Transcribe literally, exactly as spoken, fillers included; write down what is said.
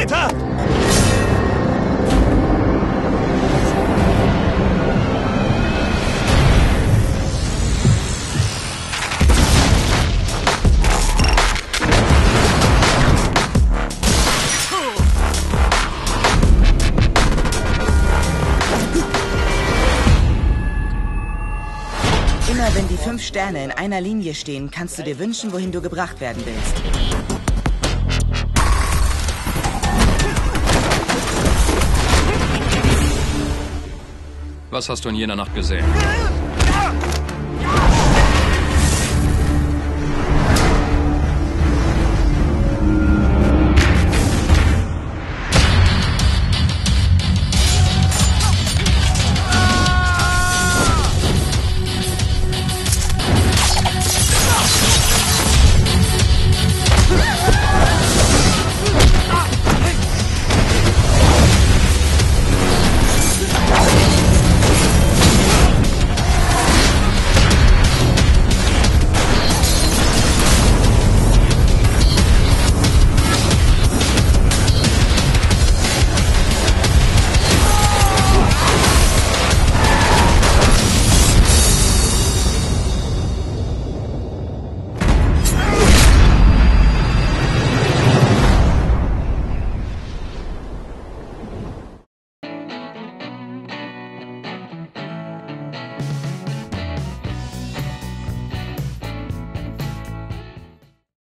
weiter! Immer wenn die fünf Sterne in einer Linie stehen, kannst du dir wünschen, wohin du gebracht werden willst. Was hast du in jener Nacht gesehen?